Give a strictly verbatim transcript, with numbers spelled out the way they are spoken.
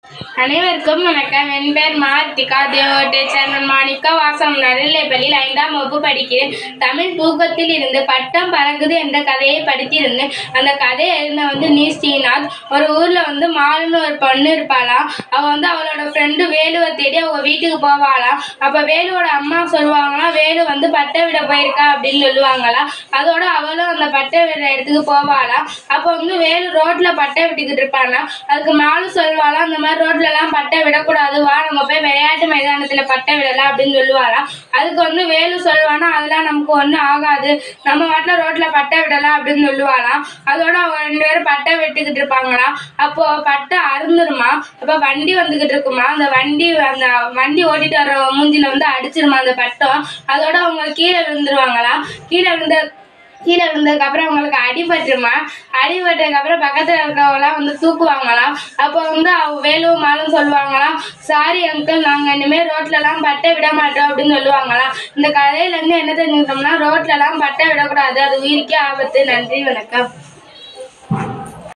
அனைவருக்கும் வணக்கம். என் பெயர் மார்த்திகா. தேவோட்டை சேர்மன் மாணிக்கா வாசம் நடுநிலைப்பள்ளியில் ஐந்தாம் வகுப்பு படிக்கிறேன். தமிழ் தூக்கத்தில் இருந்து பட்டம் பறக்குது என்ற கதையை படித்திருந்தேன். அந்த கதையை எழுந்த வந்து நீ ஸ்ரீநாத். ஒரு ஊர்ல வந்து மாலுன்னு ஒரு பொண்ணு இருப்பாளாம். அவ வந்து அவளோட ஃப்ரெண்டு வேலுவை தேடி அவங்க வீட்டுக்கு போவாளாம். அப்ப வேலுவோட அம்மா சொல்லுவாங்களாம், வேலு வந்து பட்டை விட போயிருக்கா அப்படின்னு சொல்லுவாங்களாம். அதோட அவளும் அந்த பட்டை விட இடத்துக்கு போவாளாம். அப்போ வந்து வேலு ரோட்ல பட்டை விட்டுக்கிட்டு இருப்பாளாம். அதுக்கு மாலு சொல்வாளாம், அந்த மாதிரி ரோட்ல எல்லாம் பட்டை விடக்கூடாது, வா நம்ம போய் விளையாட்டு மைதானத்துல பட்டை விடலாம் அப்படின்னு சொல்லுவாளாம். அதுக்கு வந்து வேலு சொல்வானா, அதெல்லாம் நமக்கு ஒன்றும் ஆகாது, நம்ம வாட்டில் ரோட்ல பட்டை விடலாம் அப்படின்னு சொல்லுவாளாம். அதோட அவங்க ரெண்டு பேரும் பட்டை வெட்டுக்கிட்டு இருப்பாங்களாம். அப்போ பட்டை அறுந்துருமா. அப்போ வண்டி வந்துகிட்டு இருக்குமா. அந்த வண்டி அந்த வண்டி ஓட்டிட்டு வர்ற மூஞ்சில வந்து அடிச்சிருமா அந்த பட்டம். அதோட அவங்க கீழே விழுந்துருவாங்களாம். கீழே விழுந்த கீழே விழுந்ததுக்கு அப்புறம் அவங்களுக்கு அடிபட்டுருமா. அடிபட்டதுக்கு அப்புறம் பக்கத்துல இருக்கவங்களாம் வந்து தூக்குவாங்களாம். அப்போ வந்து அவங்க வேலுவும் மாலும் சொல்லுவாங்களாம், சாரி அங்கிள், நாங்க இனிமேல் ரோட்ல எல்லாம் பட்டை விட மாட்டோம் அப்படின்னு சொல்லுவாங்களாம். இந்த கதையில இருந்து என்ன தெரிஞ்சுக்கிட்டோம்னா, ரோட்ல எல்லாம் பட்டை விடக்கூடாது, அது உயிருக்கே ஆபத்து. நன்றி, வணக்கம்.